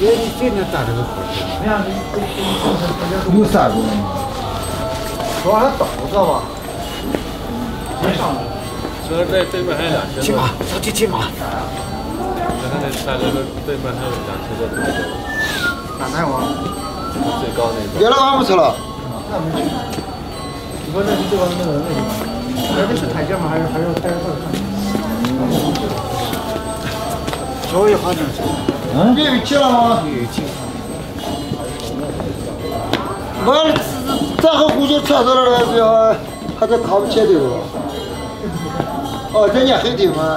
你最能打这个活。 哎呀， 有3个。 主要是刀知道吧？别上了。 这对面还有2千。 骑马，上去骑马。 看那对面还有2千多台的。 哪有啊？ 最高那个。 别了，俺不吃了。 那没去。你说那这个那地方，那是台阶吗？还是台阶上看？ 稍微好点是。 你有去了吗？ 有去。 我咱和估计车到了之后，还在看不起的了。哦，人家黑的嘛。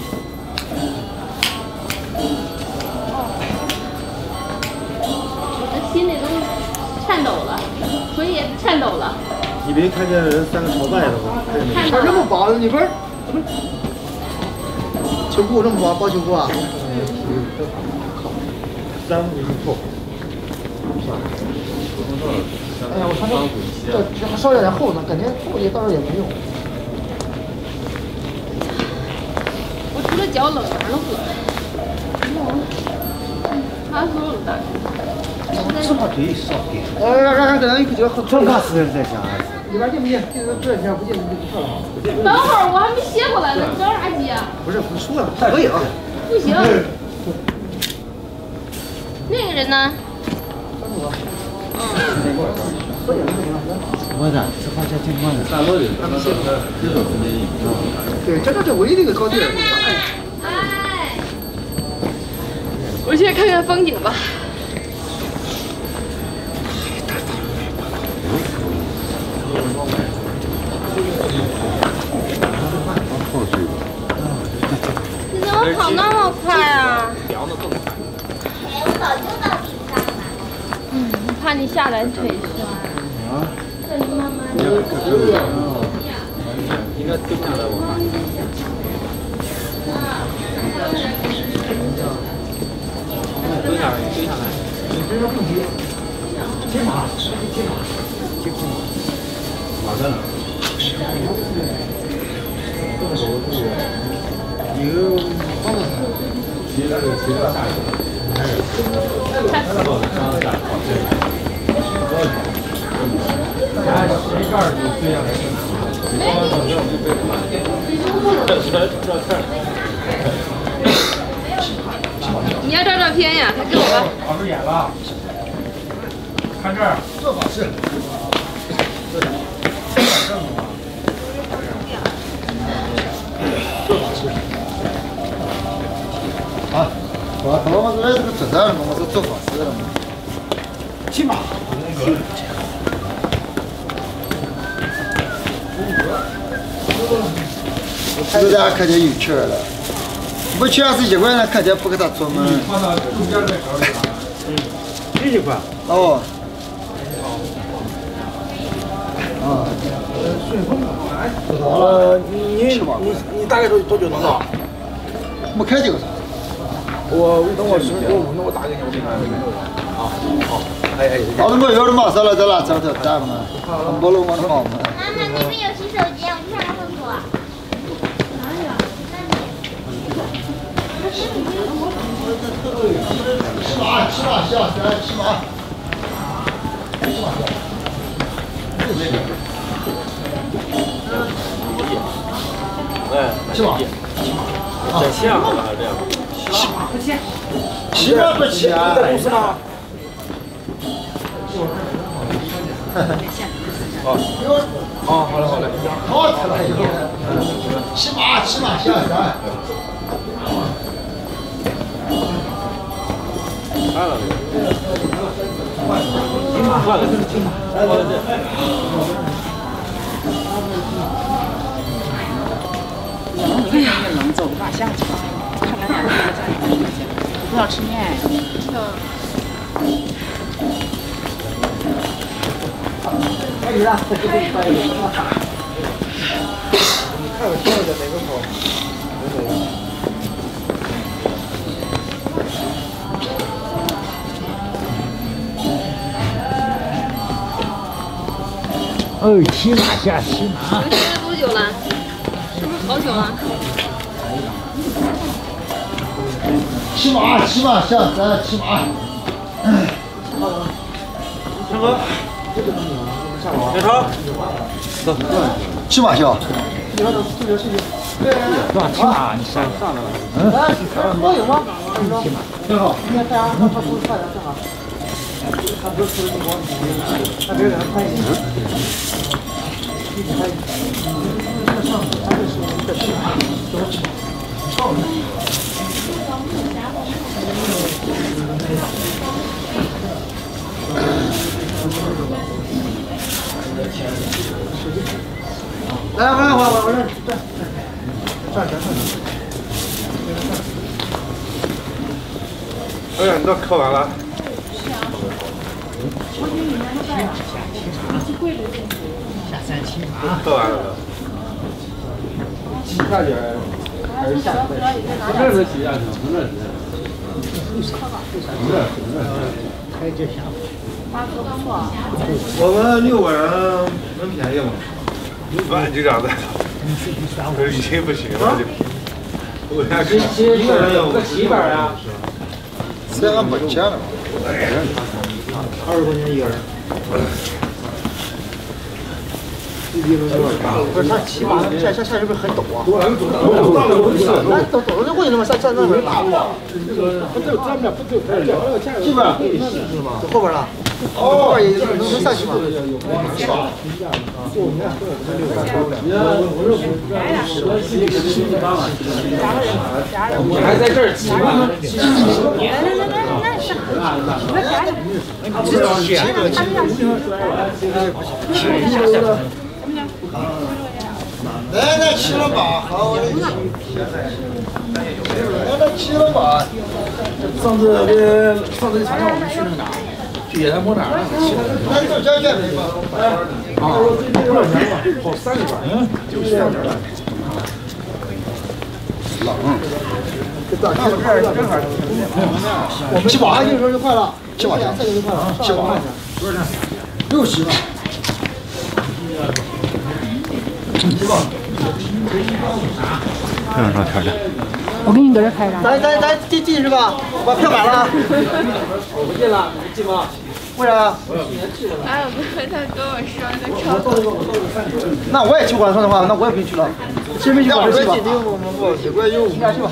我的心里都颤抖了，腿也颤抖了。 你没看见人3个朝拜的吗？ 看到了。 这么薄，你不是球布这么薄，包球布啊？ 3个一扣。 哎呀，我操，这还稍有点厚呢，感觉厚也倒是也没用。 我除了脚冷，哪儿都不冷。他说了大概。 这么对少点。 让给咱一口酒喝。 正卡死人在家。 里边进不进？这下不进就不错了。 等会儿我还没歇过来呢，着啥急啊？ 不是，不说了，可以啊。 不行。那个人呢？ 我的，这好像挺慢的。 3楼的， 对，这唯一的一个高地儿。 哎，我去看看风景吧。你怎么跑那么快啊？ 我早就到顶上了。 怕你下来腿酸。 啊？ 这你慢慢的。 应该丢下来我看。蹲下来，蹲下来。 你这个不急，骑马， 马上。有放了。骑到下去。 你要照照片呀？快给我吧。 老师演了，看这儿， 这把是。啊，我来这个车站嘛，我是做法师的嘛。 骑马。 有点看见有趣了，不去是1块，看见不给他出门。 这块。 哦。啊。 你大概多久能到？ 没开这个啥。 等我15，那我打给你，我给你。好。哎。 到了没有的马上了，在哪找条站嘛？没路我好嘛。 妈妈那边有洗手间，我去上个厕所。哪里啊？ 骑马下山，骑马。 哎， 骑马。 在线好了还是这样？ 骑马不骑啊？ 在公司吗？哦，好嘞。 好吃了以后，骑马下山。 看了没有？换了这。 哎呀，能走吧，下去吧。看咱俩在这里，不要吃面。 可以了，可以。你看我挑的哪个好？ 哦，骑马下骑马。 游戏了多久了？是不是好久了？ 骑马下山，骑马。 陈哥，小超，走， 骑马去啊？ 多少骑马？你上了。 都有吗？ 挺好。 今天太阳他不是太阳正好。他不是出去光，他别给他拍一下。一直拍。他这是在吃饭，上面。来，我这站前面。 哎呀，你这磕完了。磕完了都。下去还是下去？从这儿骑下去，从这儿骑。 开这下。 我们6个人能便宜吗？6万就这样子。这已经不行了就。我看一个人有个700呀。 这俺没钱了。 20块钱一个人。不是他骑马下是不是很陡啊？陡的就过去了吗？上那边大路。这边后边了。哦，也能上去吗？ 你还在这儿骑吗？ 来骑了吧，好嘞。来骑了吧。 上次长江我们去那个哪？去野山坡哪儿？ 那就交钱没吧？ 啊，多少钱吧？跑30块，就是2点半。 冷。 我们骑马就说就快了， 骑马这个就快了，骑马多少钱？60吧。 我给你搁这拍张。 咱进是吧？把票买了。 我不进了，你进吗？ 为啥？ 哎，我他跟我说那超。 那我也去过，说实话，那我也不用去了。谁没去过？谁去吧？ 也怪有。 你俩去吧。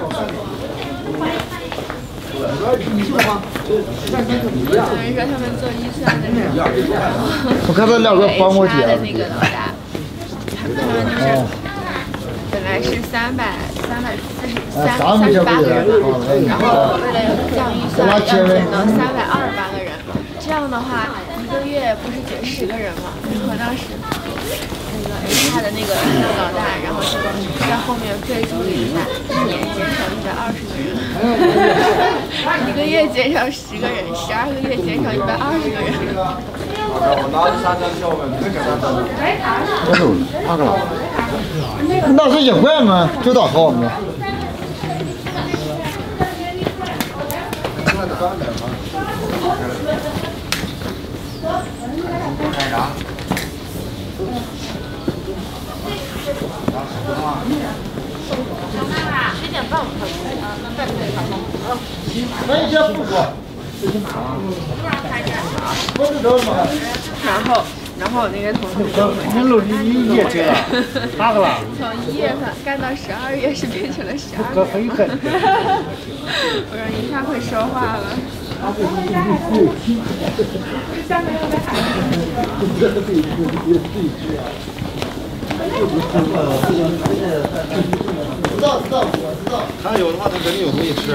你去吗？ 有人说他们做预算的时候， 我看他两个帮我姐。 的那个老大，他们就是本来是338个人，然后为了降预算，要减到328个人。这样的话，一个月不是减10个人吗？然后当时那个 H 他的那个老大，然后是在后面备注了一下，1年减少120个人，1个月减少10个人，12个月减少120个人。 我拿着3张票呗，没给他张。 那是1块吗？就当好吗？没些不说。 然后我那个同事说， 你录1月结了，8个了。 从1月份干到12月是变成了12 可很狠。 我说你太会说话了。 他有的话，他肯定有东西吃啊。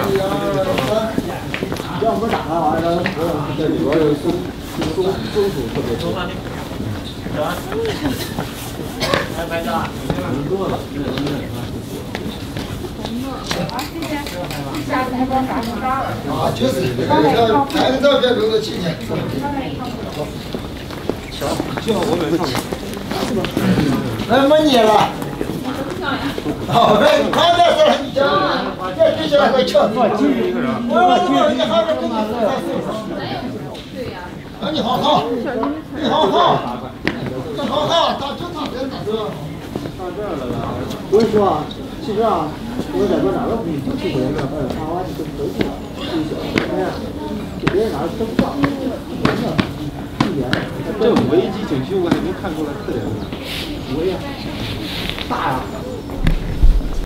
要不打他完了， 这里边有松鼠特别多。拍照。人多了。 啊，确实，拍个照片留个纪念。 幸好我没上。 来，没你了。好，别快点事儿，你讲，别接下来快吃。我你还没跟你啊，你好好，你好好，你好好，打就打人打这。 我跟你说啊，其实啊， 我在我那儿不就去过来了，把娃娃就都去了，哎呀，就别人那儿都不到， 这危机景区我还没看出来特点呢。 我呀，大呀。